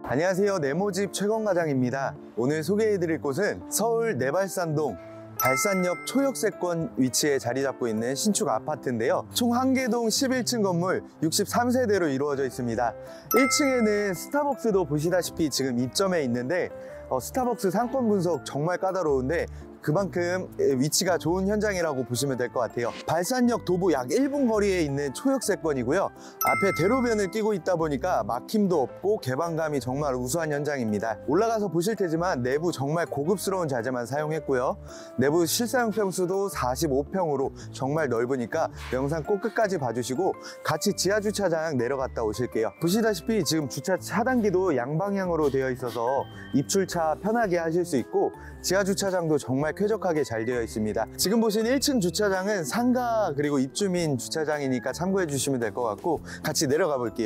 안녕하세요, 네모집 최건과장입니다. 오늘 소개해드릴 곳은 서울 내발산동 발산역 초역세권 위치에 자리 잡고 있는 신축 아파트인데요. 총 1개동 11층 건물 63세대로 이루어져 있습니다. 1층에는 스타벅스도 보시다시피 지금 입점해 있는데 스타벅스 상권 분석 정말 까다로운데 그만큼 위치가 좋은 현장이라고 보시면 될 것 같아요. 발산역 도보 약 1분 거리에 있는 초역세권이고요. 앞에 대로변을 끼고 있다 보니까 막힘도 없고 개방감이 정말 우수한 현장입니다. 올라가서 보실 테지만 내부 정말 고급스러운 자재만 사용했고요. 내부 실사용 평수도 45평으로 정말 넓으니까 영상 꼭 끝까지 봐주시고 같이 지하주차장 내려갔다 오실게요. 보시다시피 지금 주차 차단기도 양방향으로 되어 있어서 입출차 편하게 하실 수 있고 지하주차장도 정말 쾌적하게 잘 되어 있습니다. 지금 보신 1층 주차장은 상가 그리고 입주민 주차장이니까 참고해 주시면 될 것 같고 같이 내려가 볼게요.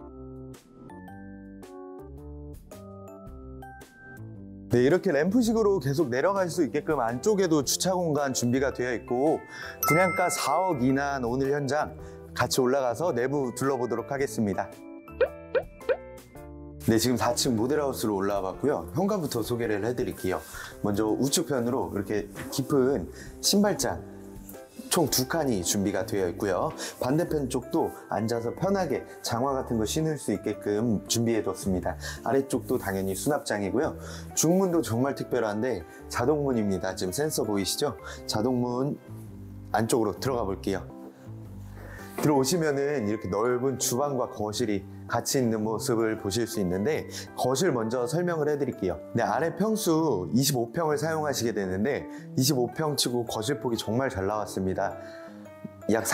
네, 이렇게 램프식으로 계속 내려갈 수 있게끔 안쪽에도 주차 공간 준비가 되어 있고 분양가 4억 이내한 오늘 현장 같이 올라가서 내부 둘러보도록 하겠습니다. 네, 지금 4층 모델하우스로 올라와 봤고요. 현관부터 소개를 해드릴게요. 먼저 우측편으로 이렇게 깊은 신발장 총 2칸이 준비가 되어 있고요. 반대편 쪽도 앉아서 편하게 장화 같은 거 신을 수 있게끔 준비해 뒀습니다. 아래쪽도 당연히 수납장이고요. 중문도 정말 특별한데 자동문입니다. 지금 센서 보이시죠? 자동문 안쪽으로 들어가 볼게요. 들어오시면은 이렇게 넓은 주방과 거실이 같이 있는 모습을 보실 수 있는데 거실 먼저 설명을 해드릴게요. 네, 아래 평수 25평을 사용하시게 되는데 25평 치고 거실폭이 정말 잘 나왔습니다. 약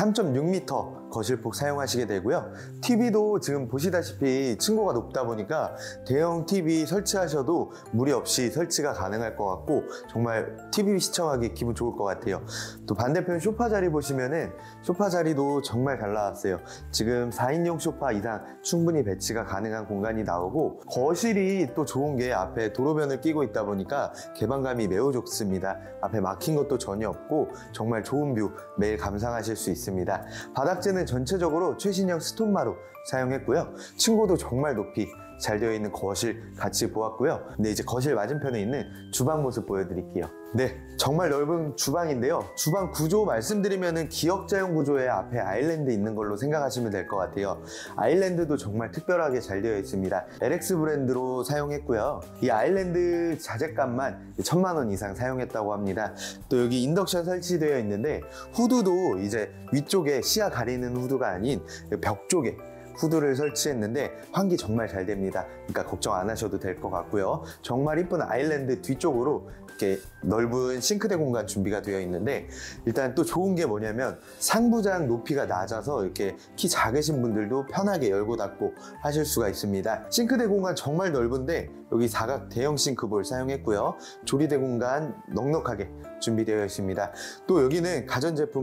3.6m 거실폭 사용하시게 되고요. TV도 지금 보시다시피 층고가 높다 보니까 대형 TV 설치하셔도 무리 없이 설치가 가능할 것 같고 정말 TV 시청하기 기분 좋을 것 같아요. 또 반대편 소파 자리 보시면은 소파 자리도 정말 잘 나왔어요. 지금 4인용 소파 이상 충분히 배치가 가능한 공간이 나오고 거실이 또 좋은 게 앞에 도로변을 끼고 있다 보니까 개방감이 매우 좋습니다. 앞에 막힌 것도 전혀 없고 정말 좋은 뷰 매일 감상하실 수 있습니다. 바닥재는 전체적으로 최신형 스톤마루 사용했고요. 층고도 정말 높이 잘 되어 있는 거실 같이 보았고요. 네, 이제 거실 맞은편에 있는 주방 모습 보여드릴게요. 네, 정말 넓은 주방인데요. 주방 구조 말씀드리면은 기역자형 구조의 앞에 아일랜드 있는 걸로 생각하시면 될 것 같아요. 아일랜드도 정말 특별하게 잘 되어 있습니다. LX 브랜드로 사용했고요. 이 아일랜드 자재값만 1000만 원 이상 사용했다고 합니다. 또 여기 인덕션 설치되어 있는데 후드도 이제 위쪽에 시야 가리는 후드가 아닌 벽 쪽에 후드를 설치했는데 환기 정말 잘 됩니다. 그러니까 걱정 안 하셔도 될 것 같고요. 정말 이쁜 아일랜드 뒤쪽으로 이렇게 넓은 싱크대 공간 준비가 되어 있는데 일단 또 좋은 게 뭐냐면 상부장 높이가 낮아서 이렇게 키 작으신 분들도 편하게 열고 닫고 하실 수가 있습니다. 싱크대 공간 정말 넓은데 여기 사각 대형 싱크볼 사용했고요. 조리대 공간 넉넉하게 준비되어 있습니다. 또 여기는 가전제품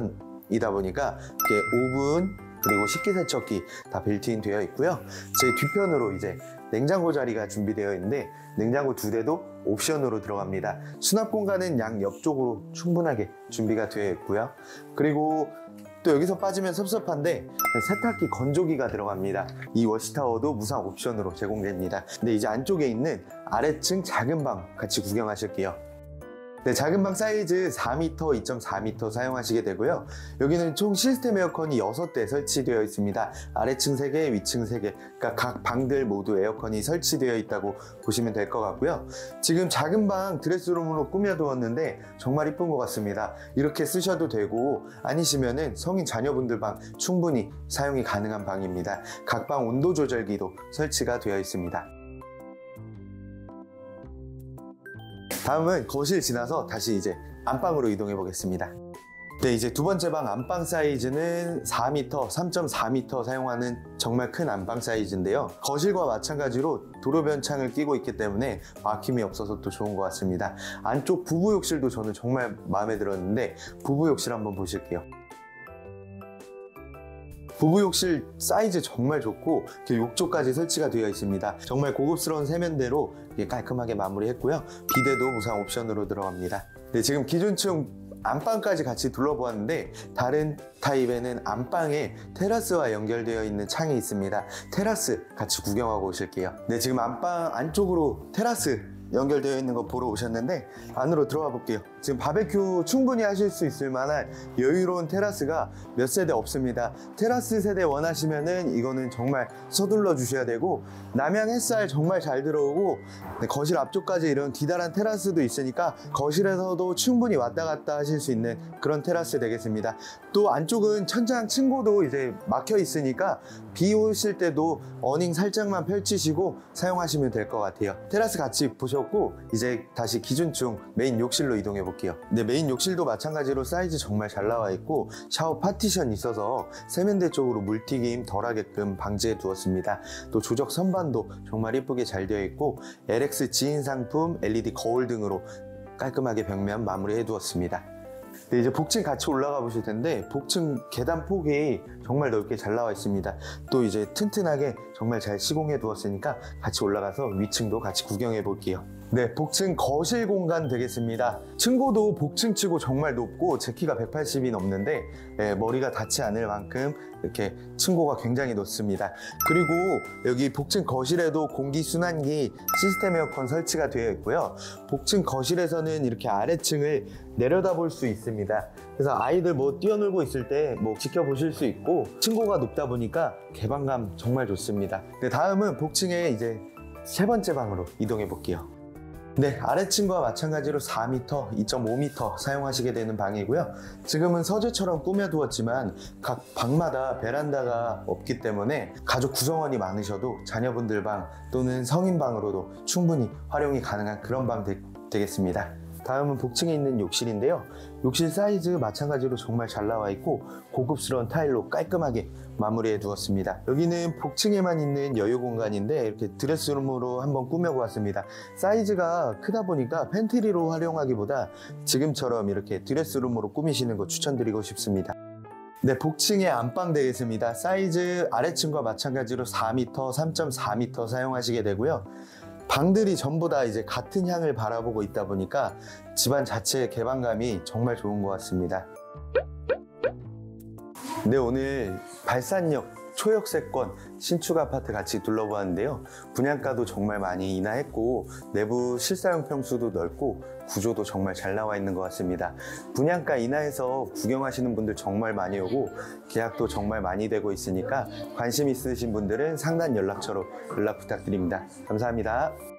풀옵션이다 보니까 이렇게 오븐 그리고 식기세척기 다 빌트인 되어 있고요. 제 뒤편으로 이제 냉장고 자리가 준비되어 있는데 냉장고 2대도 옵션으로 들어갑니다. 수납 공간은 양 옆쪽으로 충분하게 준비가 되어 있고요. 그리고 또 여기서 빠지면 섭섭한데 세탁기 건조기가 들어갑니다. 이 워시타워도 무상 옵션으로 제공됩니다. 근데 이제 안쪽에 있는 아래층 작은 방 같이 구경하실게요. 네, 작은 방 사이즈 4m, 2.4m 사용하시게 되고요. 여기는 총 시스템 에어컨이 6대 설치되어 있습니다. 아래층 3개, 위층 3개. 그러니까 각 방들 모두 에어컨이 설치되어 있다고 보시면 될 것 같고요. 지금 작은 방 드레스룸으로 꾸며두었는데 정말 이쁜 것 같습니다. 이렇게 쓰셔도 되고 아니시면은 성인 자녀분들 방 충분히 사용이 가능한 방입니다. 각 방 온도 조절기도 설치가 되어 있습니다. 다음은 거실 지나서 다시 이제 안방으로 이동해 보겠습니다. 네, 이제 두 번째 방 안방 사이즈는 4m, 3.4m 사용하는 정말 큰 안방 사이즈인데요. 거실과 마찬가지로 도로변 창을 끼고 있기 때문에 막힘이 없어서 또 좋은 것 같습니다. 안쪽 부부 욕실도 저는 정말 마음에 들었는데 부부 욕실 한번 보실게요. 부부 욕실 사이즈 정말 좋고 욕조까지 설치가 되어 있습니다. 정말 고급스러운 세면대로 깔끔하게 마무리했고요. 비데도 무상 옵션으로 들어갑니다. 네, 지금 기준층 안방까지 같이 둘러보았는데 다른 타입에는 안방에 테라스와 연결되어 있는 창이 있습니다. 테라스 같이 구경하고 오실게요. 네, 지금 안방 안쪽으로 테라스 연결되어 있는 거 보러 오셨는데 안으로 들어가 볼게요. 지금 바베큐 충분히 하실 수 있을 만한 여유로운 테라스가 몇 세대 없습니다. 테라스 세대 원하시면은 이거는 정말 서둘러 주셔야 되고, 남양 햇살 정말 잘 들어오고, 거실 앞쪽까지 이런 기다란 테라스도 있으니까 거실에서도 충분히 왔다 갔다 하실 수 있는 그런 테라스 되겠습니다. 또 안쪽은 천장 층고도 이제 막혀 있으니까 비 오실 때도 어닝 살짝만 펼치시고 사용하시면 될 것 같아요. 테라스 같이 보셨고, 이제 다시 기준층 메인 욕실로 이동해 볼게요. 네, 메인 욕실도 마찬가지로 사이즈 정말 잘 나와 있고 샤워 파티션이 있어서 세면대 쪽으로 물튀김 덜하게끔 방지해 두었습니다. 또 조적 선반도 정말 이쁘게 잘 되어 있고 LX 지인 상품 LED 거울 등으로 깔끔하게 벽면 마무리해 두었습니다. 네, 이제 복층 같이 올라가 보실 텐데 복층 계단 폭이 정말 넓게 잘 나와 있습니다. 또 이제 튼튼하게 정말 잘 시공해 두었으니까 같이 올라가서 위층도 같이 구경해 볼게요. 네, 복층 거실 공간 되겠습니다. 층고도 복층치고 정말 높고 제 키가 180이 넘는데 머리가 닿지 않을 만큼 이렇게 층고가 굉장히 높습니다. 그리고 여기 복층 거실에도 공기순환기 시스템 에어컨 설치가 되어 있고요. 복층 거실에서는 이렇게 아래층을 내려다볼 수 있습니다. 그래서 아이들 뭐 뛰어놀고 있을 때 뭐 지켜보실 수 있고, 층고가 높다 보니까 개방감 정말 좋습니다. 네, 다음은 복층의 이제 세 번째 방으로 이동해 볼게요. 네, 아래층과 마찬가지로 4m, 2.5m 사용하시게 되는 방이고요. 지금은 서재처럼 꾸며두었지만 각 방마다 베란다가 없기 때문에 가족 구성원이 많으셔도 자녀분들 방 또는 성인 방으로도 충분히 활용이 가능한 그런 방 되겠습니다. 다음은 복층에 있는 욕실인데요. 욕실 사이즈 마찬가지로 정말 잘 나와 있고 고급스러운 타일로 깔끔하게 마무리해 두었습니다. 여기는 복층에만 있는 여유 공간인데 이렇게 드레스룸으로 한번 꾸며보았습니다. 사이즈가 크다 보니까 팬트리로 활용하기보다 지금처럼 이렇게 드레스룸으로 꾸미시는 거 추천드리고 싶습니다. 네, 복층의 안방 되겠습니다. 사이즈 아래층과 마찬가지로 4m, 3.4m 사용하시게 되고요. 방들이 전부 다 이제 같은 향을 바라보고 있다 보니까 집안 자체의 개방감이 정말 좋은 것 같습니다. 네, 오늘 발산역 초역세권 신축 아파트 같이 둘러보았는데요. 분양가도 정말 많이 인하했고 내부 실사용 평수도 넓고 구조도 정말 잘 나와 있는 것 같습니다. 분양가 인하해서 구경하시는 분들 정말 많이 오고 계약도 정말 많이 되고 있으니까 관심 있으신 분들은 상단 연락처로 연락 부탁드립니다. 감사합니다.